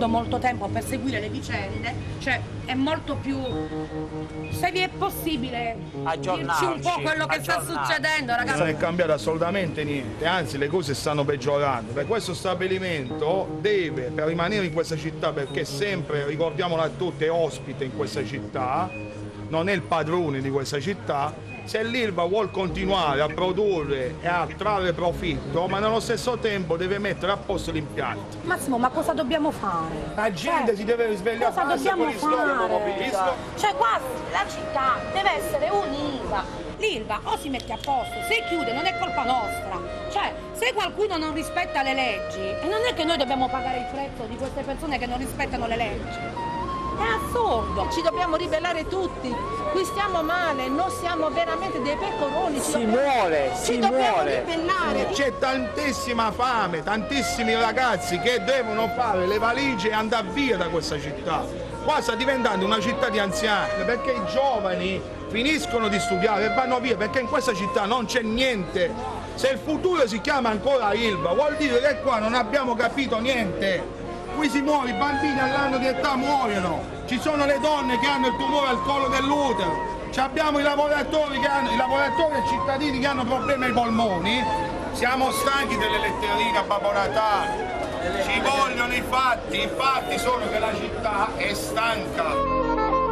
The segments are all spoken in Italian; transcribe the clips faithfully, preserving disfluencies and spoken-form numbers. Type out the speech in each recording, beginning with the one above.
avendo molto tempo per seguire le vicende, cioè è molto più, se vi è possibile dirci un po' quello che sta succedendo, ragazzi. Non è cambiato assolutamente niente, anzi le cose stanno peggiorando. Per questo stabilimento deve, per rimanere in questa città, perché sempre, ricordiamolo a tutti, è ospite in questa città, non è il padrone di questa città. Se l'Ilva vuol continuare a produrre e a trarre profitto, ma nello stesso tempo deve mettere a posto gli impianti. Massimo, ma cosa dobbiamo fare? La gente cioè, si deve risvegliare. Cosa dobbiamo fare? Cioè qua la città deve essere un'Ilva. L'Ilva o si mette a posto, se chiude non è colpa nostra. Cioè, se qualcuno non rispetta le leggi, e non è che noi dobbiamo pagare il prezzo di queste persone che non rispettano le leggi. È assurdo! Ci dobbiamo ribellare tutti, qui stiamo male, noi siamo veramente dei pecoroni. Si dobbiamo, muore, ci si dobbiamo muore. ribellare. C'è tantissima fame, tantissimi ragazzi che devono fare le valigie e andare via da questa città. Qua sta diventando una città di anziani, perché i giovani finiscono di studiare e vanno via, perché in questa città non c'è niente. Se il futuro si chiama ancora Ilva, vuol dire che qua non abbiamo capito niente. Qui si muore, i bambini all'anno di età muoiono, ci sono le donne che hanno il tumore al collo dell'utero, abbiamo i lavoratori che hanno, i lavoratori e i cittadini che hanno problemi ai polmoni. Siamo stanchi delle letterine a Babbo Natale, ci vogliono i fatti, i fatti sono che la città è stanca.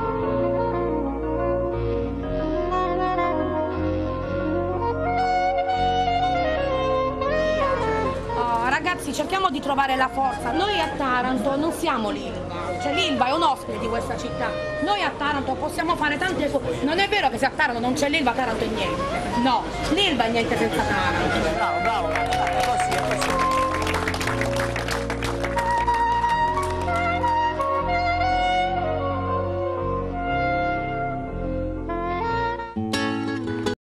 Ragazzi, cerchiamo di trovare la forza. Noi a Taranto non siamo l'Ilva, cioè l'Ilva è un ospite di questa città. Noi a Taranto possiamo fare tante cose. Non è vero che se a Taranto non c'è l'Ilva, Taranto è niente. No, l'Ilva è niente senza Taranto. Bravo, bravo.